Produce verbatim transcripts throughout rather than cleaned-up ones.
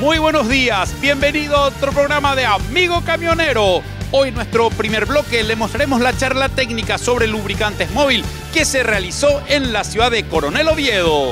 Muy buenos días, bienvenido a otro programa de Amigo Camionero. Hoy en nuestro primer bloque le mostraremos la charla técnica sobre lubricantes móvil que se realizó en la ciudad de Coronel Oviedo.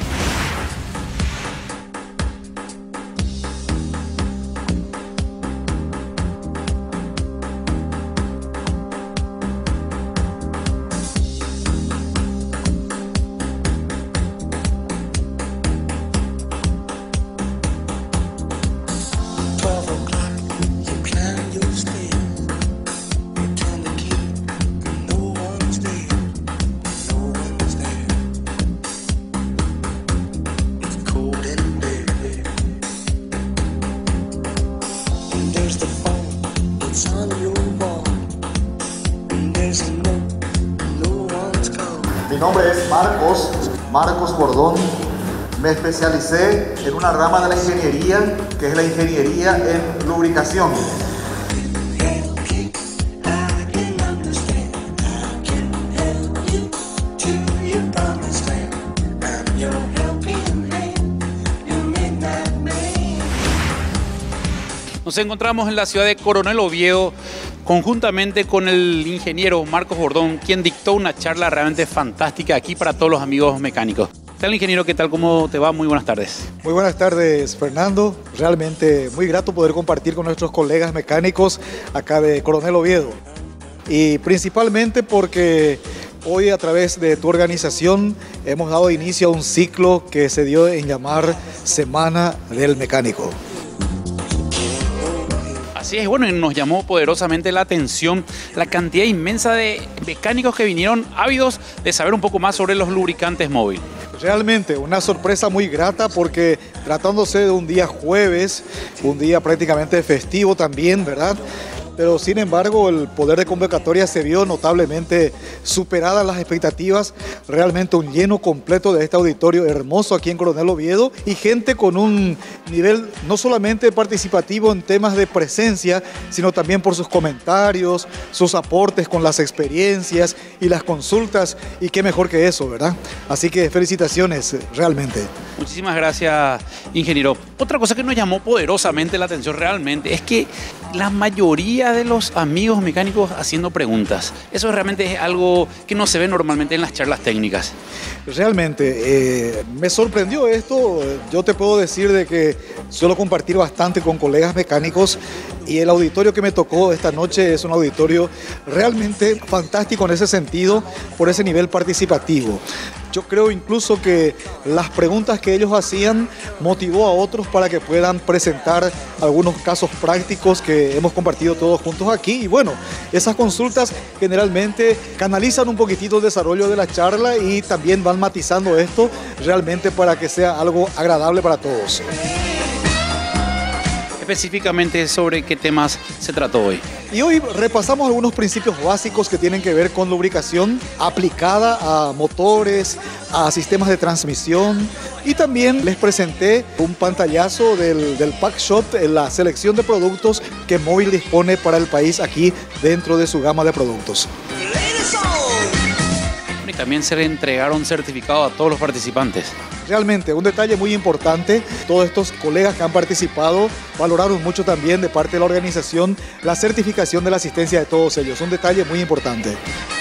Mi nombre es Marcos, Marcos Bordón. Me especialicé en una rama de la ingeniería, que es la ingeniería en lubricación. Nos encontramos en la ciudad de Coronel Oviedo conjuntamente con el ingeniero Marcos Bordón, quien dictó una charla realmente fantástica aquí para todos los amigos mecánicos. ¿Qué tal, ingeniero? ¿Qué tal? ¿Cómo te va? Muy buenas tardes. Muy buenas tardes, Fernando. Realmente muy grato poder compartir con nuestros colegas mecánicos acá de Coronel Oviedo. Y principalmente porque hoy, a través de tu organización, hemos dado inicio a un ciclo que se dio en llamar Semana del Mecánico. Así es, bueno, y nos llamó poderosamente la atención la cantidad inmensa de mecánicos que vinieron ávidos de saber un poco más sobre los lubricantes móviles. Realmente una sorpresa muy grata, porque tratándose de un día jueves, un día prácticamente festivo también, ¿verdad? Pero sin embargo el poder de convocatoria se vio notablemente superadas las expectativas. Realmente un lleno completo de este auditorio hermoso aquí en Coronel Oviedo, y gente con un nivel no solamente participativo en temas de presencia, sino también por sus comentarios, sus aportes con las experiencias y las consultas, y qué mejor que eso, ¿verdad? Así que felicitaciones, realmente. Muchísimas gracias, ingeniero. Otra cosa que nos llamó poderosamente la atención realmente es que la mayoría de los amigos mecánicos haciendo preguntas. Eso realmente es algo que no se ve normalmente en las charlas técnicas. Realmente, eh, me sorprendió esto. Yo te puedo decir de que suelo compartir bastante con colegas mecánicos, y el auditorio que me tocó esta noche es un auditorio realmente fantástico en ese sentido, por ese nivel participativo. Yo creo incluso que las preguntas que ellos hacían motivó a otros para que puedan presentar algunos casos prácticos que hemos compartido todos juntos aquí. Y bueno, esas consultas generalmente canalizan un poquitito el desarrollo de la charla y también van matizando esto realmente para que sea algo agradable para todos. Específicamente, ¿sobre qué temas se trató hoy? Y hoy repasamos algunos principios básicos que tienen que ver con lubricación aplicada a motores, a sistemas de transmisión, y también les presenté un pantallazo del, del Pack Shop, en la selección de productos que Móvil dispone para el país aquí dentro de su gama de productos. Y también se le entregaron certificados a todos los participantes. Realmente un detalle muy importante. Todos estos colegas que han participado valoraron mucho también de parte de la organización la certificación de la asistencia de todos ellos. Un detalle muy importante.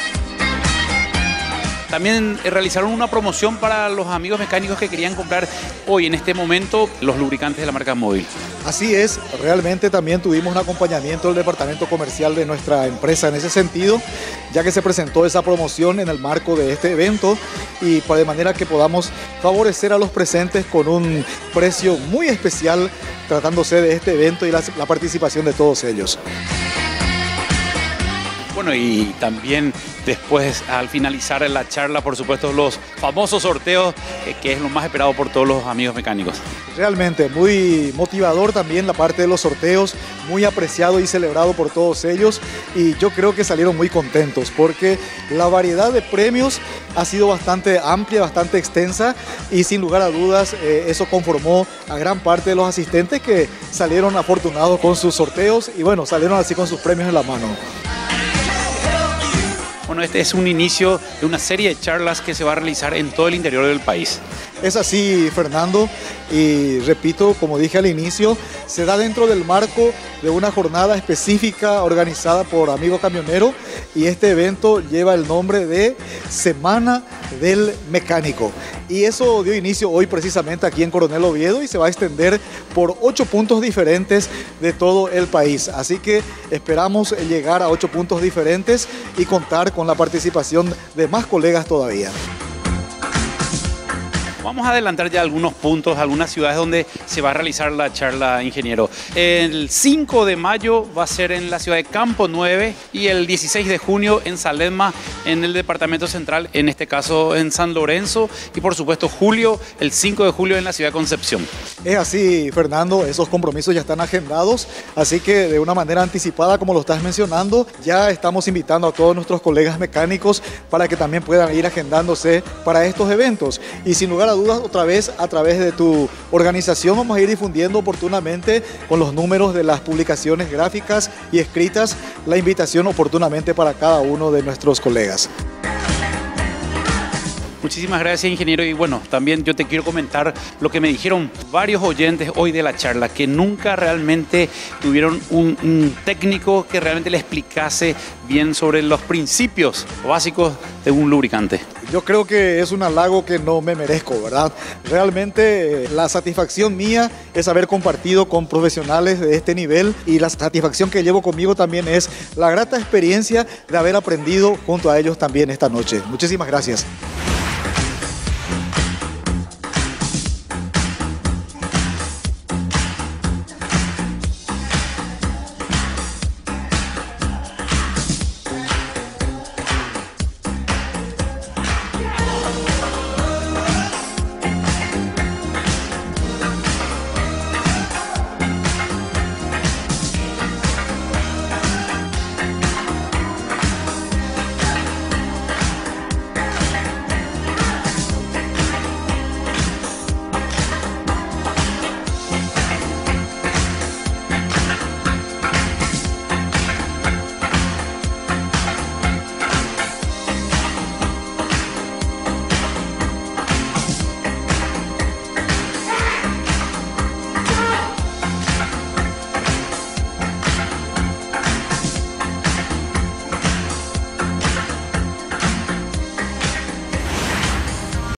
También realizaron una promoción para los amigos mecánicos que querían comprar hoy, en este momento, los lubricantes de la marca Móvil. Así es, realmente también tuvimos un acompañamiento del departamento comercial de nuestra empresa en ese sentido, ya que se presentó esa promoción en el marco de este evento, y de manera que podamos favorecer a los presentes con un precio muy especial, tratándose de este evento y la, la participación de todos ellos. Bueno, y también después, al finalizar la charla, por supuesto, los famosos sorteos, eh, que es lo más esperado por todos los amigos mecánicos. Realmente muy motivador también la parte de los sorteos, muy apreciado y celebrado por todos ellos, y yo creo que salieron muy contentos porque la variedad de premios ha sido bastante amplia, bastante extensa, y sin lugar a dudas eh, eso conformó a gran parte de los asistentes, que salieron afortunados con sus sorteos y bueno, salieron así con sus premios en la mano. Bueno, este es un inicio de una serie de charlas que se va a realizar en todo el interior del país. Es así, Fernando, y repito, como dije al inicio, se da dentro del marco de una jornada específica organizada por Amigo Camionero, y este evento lleva el nombre de Semana del Mecánico. Y eso dio inicio hoy precisamente aquí en Coronel Oviedo y se va a extender por ocho puntos diferentes de todo el país. Así que esperamos llegar a ocho puntos diferentes y contar con la participación de más colegas todavía. Vamos a adelantar ya algunos puntos, algunas ciudades donde se va a realizar la charla, ingeniero. El cinco de mayo va a ser en la ciudad de Campo nueve y el dieciséis de junio en Saledma, en el departamento central, en este caso en San Lorenzo, y por supuesto julio, el cinco de julio en la ciudad de Concepción. Es así, Fernando, esos compromisos ya están agendados, así que de una manera anticipada, como lo estás mencionando, ya estamos invitando a todos nuestros colegas mecánicos para que también puedan ir agendándose para estos eventos. Y sin lugar a dudas, otra vez a través de tu organización vamos a ir difundiendo oportunamente con los números de las publicaciones gráficas y escritas la invitación oportunamente para cada uno de nuestros colegas. Muchísimas gracias, ingeniero. Y bueno, también yo te quiero comentar lo que me dijeron varios oyentes hoy de la charla, que nunca realmente tuvieron un, un técnico que realmente le explicase bien sobre los principios básicos de un lubricante. Yo creo que es un halago que no me merezco, ¿verdad? Realmente la satisfacción mía es haber compartido con profesionales de este nivel, y la satisfacción que llevo conmigo también es la grata experiencia de haber aprendido junto a ellos también esta noche. Muchísimas gracias.